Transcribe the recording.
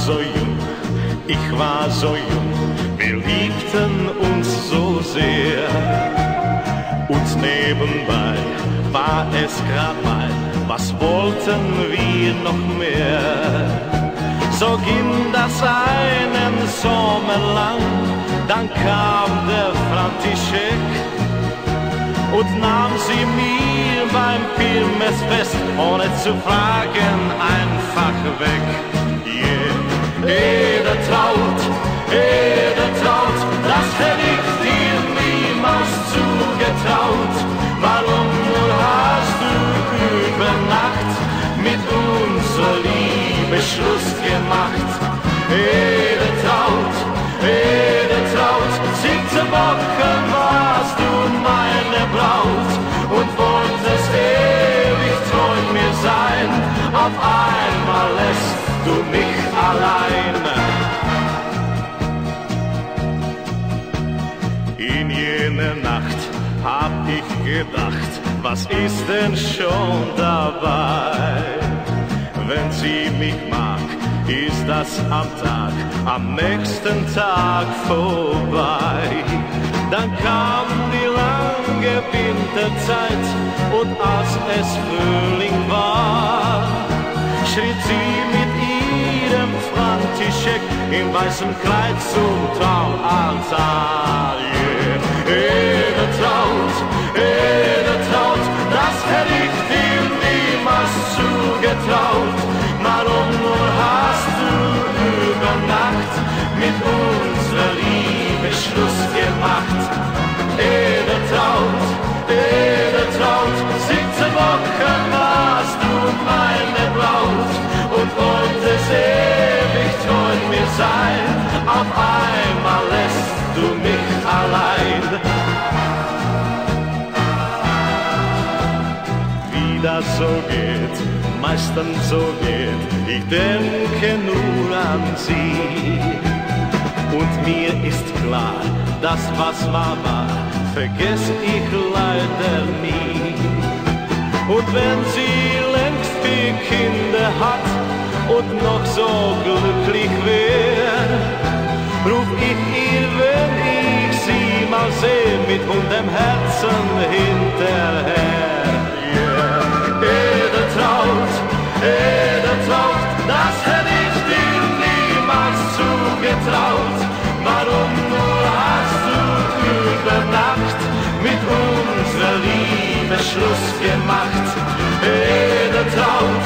so jung, ich war so jung, wir liebten uns so sehr. Und nebenbei war es grad mal, was wollten wir noch mehr? So ging das einen Sommer lang, dann kam der František und nahm sie mir beim Kirmesfest, ohne zu fragen, einfach weg. Yeah. Jeder traut, das hätte ich dir niemals zugetraut. Warum nur hast du über Nacht mit unserer Liebe Schluss gemacht? Jeder traut, 17 Wochen warst du meine Braut und wolltest ewig treu mir sein. Auf einmal lässt du mich allein. In jener Nacht hab ich gedacht, was ist denn schon dabei? Wenn sie mich mag, ist das am nächsten Tag vorbei. Dann kam die lange Winterzeit und als es Frühling war, schritt sie mit ihrem František im weißen Kleid zum Traualtar. Yeah. Jeder traut, das hätte ich dir niemals zugetraut. Warum nur hast du über Nacht mit unserer Liebe Schluss gemacht? Jeder traut, 17 Wochen warst du meine Braut und wolltest ewig treu mir sein. Auf einmal lässt du mich allein. Wie das so geht, meistens so geht, ich denke nur an sie. Und mir ist klar, das was war, vergess ich leider nie. Und wenn sie längst viel Kinder hat und noch so glücklich wär, ruf ich ihr, wenn ich sie mal seh, mit hundem Herzen hinterher. Yeah. Jeder traut, das hätte ich dir niemals zugetraut. Warum nur hast du über Nacht mit unserer Liebe Schluss gemacht? Jeder traut,